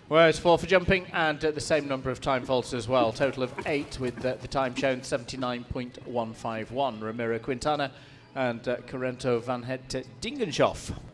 Whereas 4 for jumping, and the same number of time faults as well. Total of 8 with the time shown 79.151. Ramiro Quintana and Corrento van Het Dingenshoff.